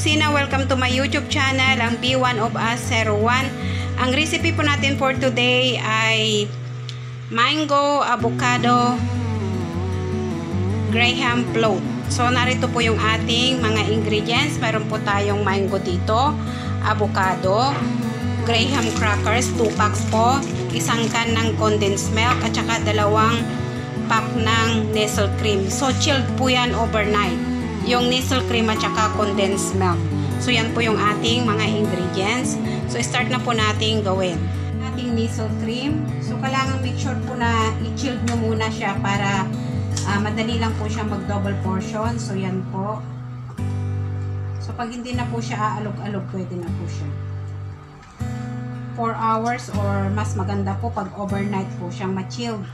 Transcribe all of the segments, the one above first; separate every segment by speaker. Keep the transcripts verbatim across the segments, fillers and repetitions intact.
Speaker 1: Kusina, welcome to my YouTube channel, ang B one of Us zero one. Ang recipe po natin for today ay mango, avocado, graham float. So narito po yung ating mga ingredients. Meron po tayong mango dito, avocado, graham crackers, two packs po, isang can ng condensed milk, at saka dalawang pack ng Nestle cream. So chilled po yan overnight, yung Nestle cream at saka condensed milk. So yan po yung ating mga ingredients. So start na po nating gawin ating Nestle cream. So kailangan make sure po na i-chilled nyo muna siya para uh, madali lang po siya mag double portion. So yan po. So pag hindi na po siya aalog-alog, pwede na po siya four hours, or mas maganda po pag overnight po siyang ma-chilled.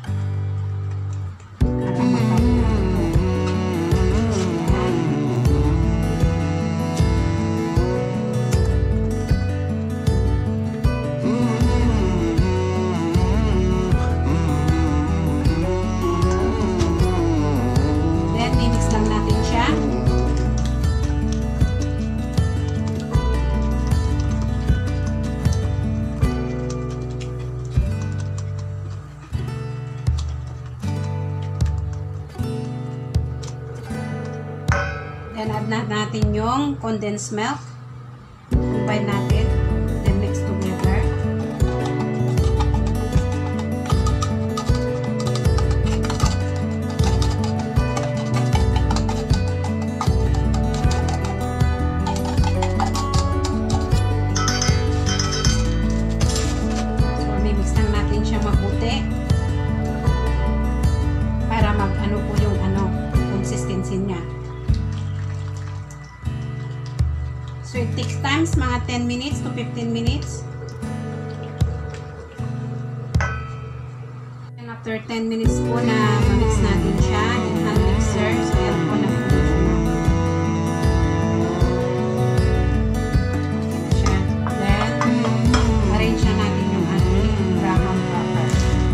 Speaker 1: Then add na natin yung condensed milk. Combine natin. Then mix together. So mimix lang natin siya mabuti para mag ano po yung ano consistency niya. So it takes times mga ten minutes to fifteen minutes. And after ten minutes po na ma-mix natin siya in hand mixer. So yan po na po siya. Then arrange na natin yung ating graham cracker.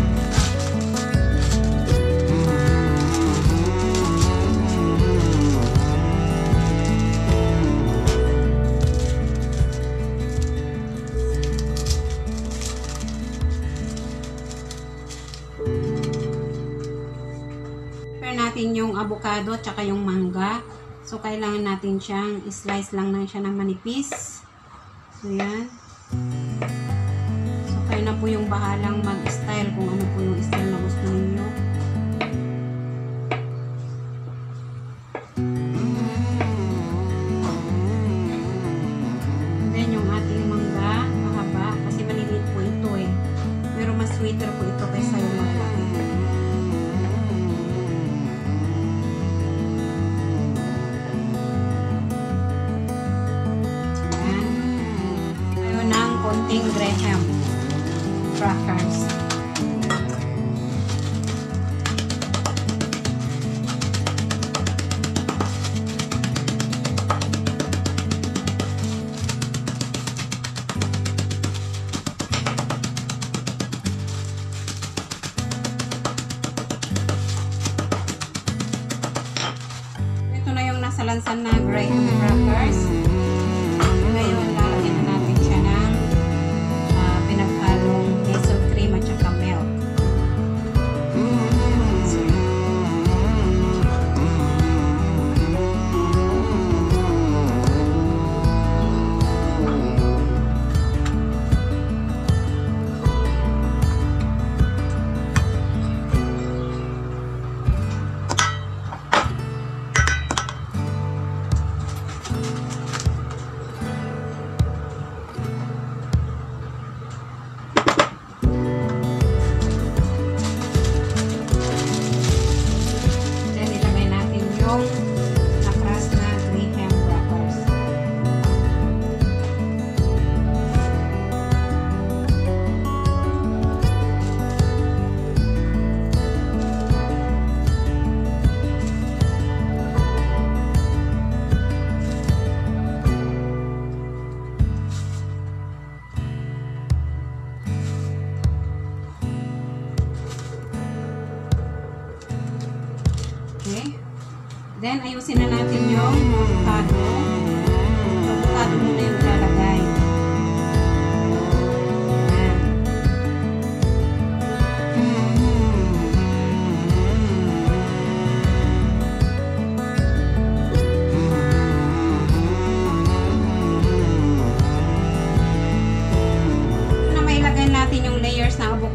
Speaker 1: Natin yung avocado at saka yung mangga. So kailangan natin siyang slice lang lang siya ng manipis. So yan. So kayo na po yung bahalang mag-style kung ano po yung style na gusto ninyo. And then yung ating mangga, mahaba kasi maliliit po ito eh. Pero mas sweeter po ito kaysa yung malaki. Konting graham crackers. Ito na yung nasa lansan na graham crackers. Ngayon lalagyan na natin siya ng pinaghalong Nestle cream at saka milk. Nakras na graham crackers. Okay. Then, ayusin na natin yung avocado. So,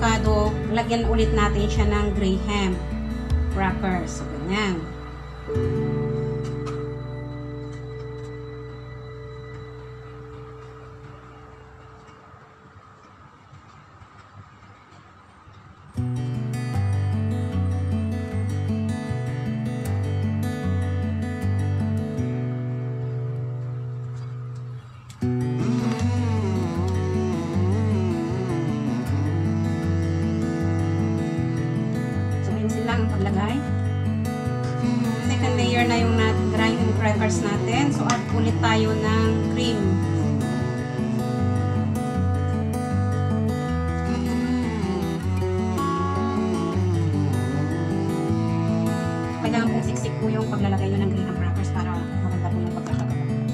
Speaker 1: avocado, lagyan ulit natin siya ng graham crackers. So, ganyan. Ang paglagay. Second layer na yung graham crackers natin. So, add ulit tayo ng cream. Kailangan pong siksik po yung paglalagay nyo ng graham crackers para maganda po yung pagkakagawa.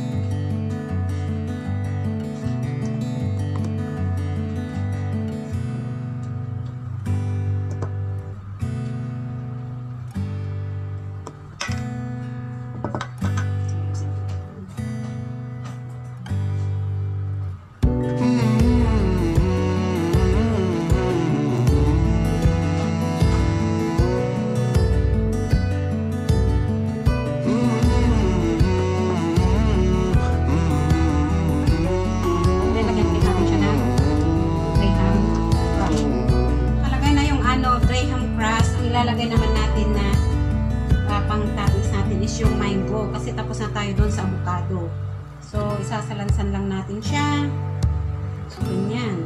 Speaker 1: Ilalagay naman natin na uh, pang-toppings natin is yung mango kasi tapos na tayo doon sa avocado. So, isasalansan lang natin siya. So, ganyan.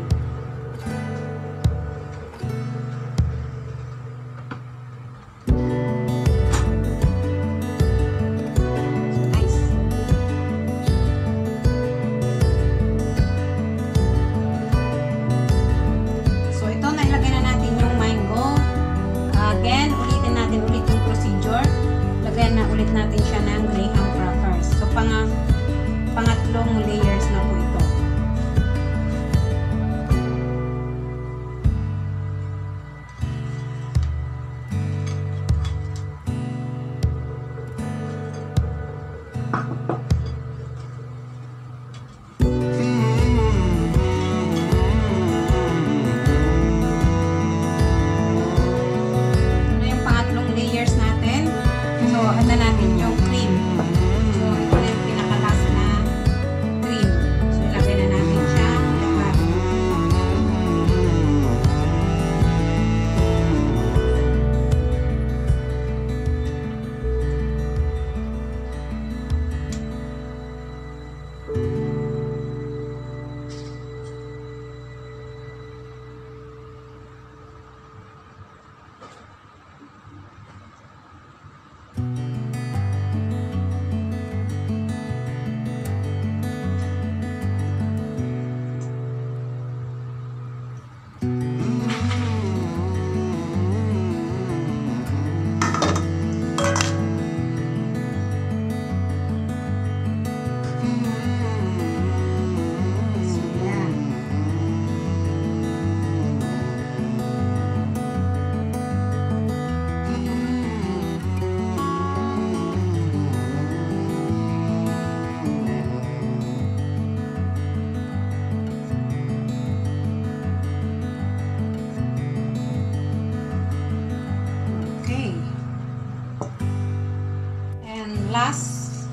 Speaker 1: Ulit natin siya ng graham crackers. So, pang pangatlong layers na po ito. Ito yung pangatlong layers natin. So, ano natin yung cream. So, ito na yung pinakalas na cream. So, ilagay na natin siya lahat. Last,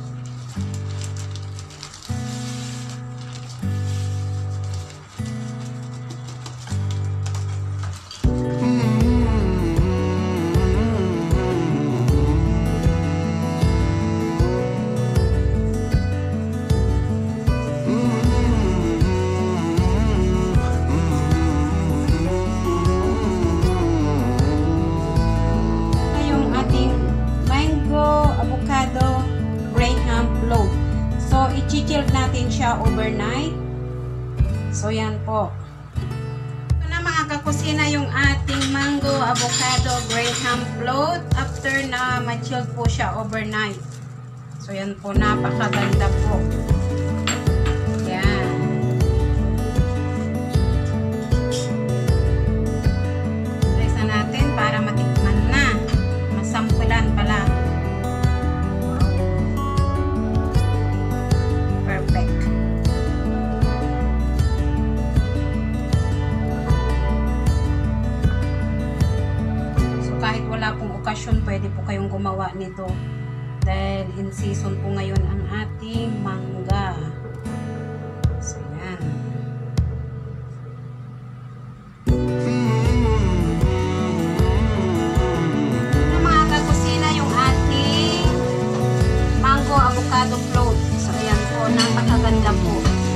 Speaker 1: yung ating mango, avocado, graham float. So, i-chill natin siya overnight. So, yan po. Ito na mga kakusina yung ating mango, avocado, graham float after na ma-chill po siya overnight. So, yan po. Napakaganda po. Yan. Rest na natin para matikman na. Masampulan pala. Perfect. paggawa nito. Dahil in season po ngayon ang ating mangga. So, yan. Ito mga kakusina yung ating mango avocado float. So, ayan po. Napakaganda po.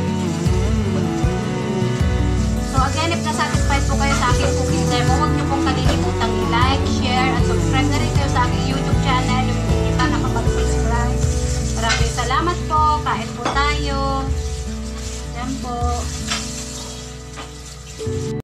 Speaker 1: So, again, if na-satisfied po kayo sa aking cooking demo, huwag niyo pong kalilimutang i-like, share, at subscribe na rin kayo sa aking YouTube channel. Yung hindi pa nakapag-subscribe. Maraming salamat po. Kain po tayo. Yan po.